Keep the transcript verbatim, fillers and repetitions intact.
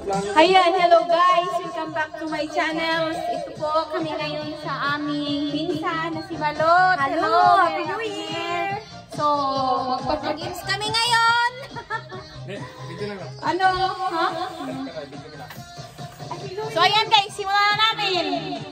Ayan, hello guys! Welcome back to my channel. Ito po kami ngayon sa aming pinsan na si Balot. Hello! Happy New Year! So, magpapag-games kami ngayon! Ano? Ha? So, ayan guys, simulan na namin!